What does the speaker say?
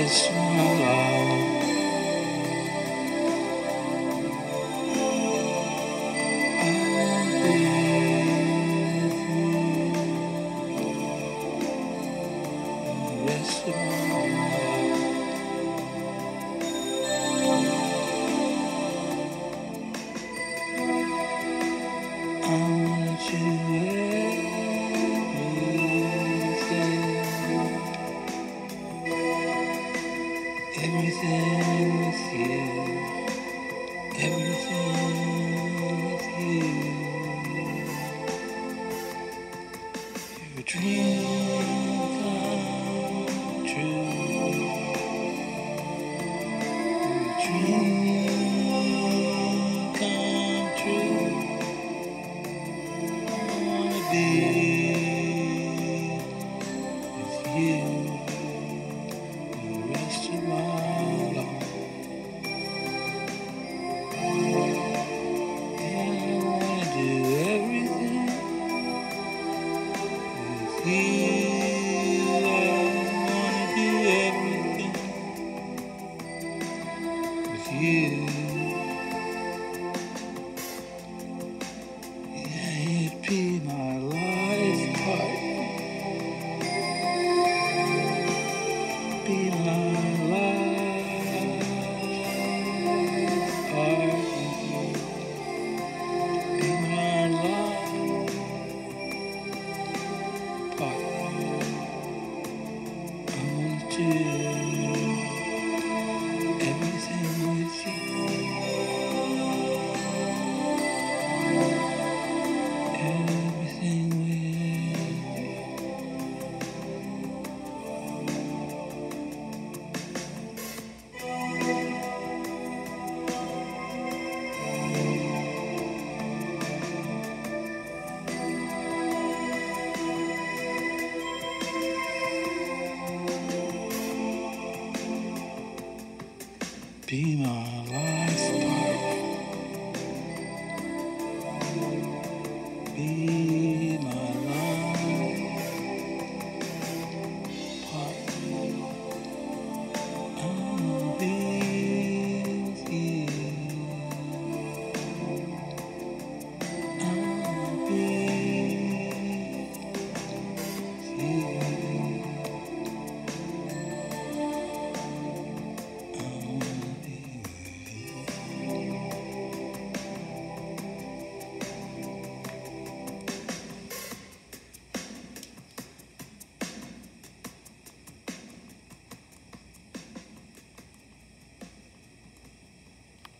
rest of my life. I wanna be with you the rest of my life. I wanna do everything with you, everything with you. Your dream come true. Your dream come true. I wanna be with you the rest of my life. And I wanna do everything with you. I wanna do everything with you. Yeah, you'd be my life partner. Be my life partner. Be my life partner. I want to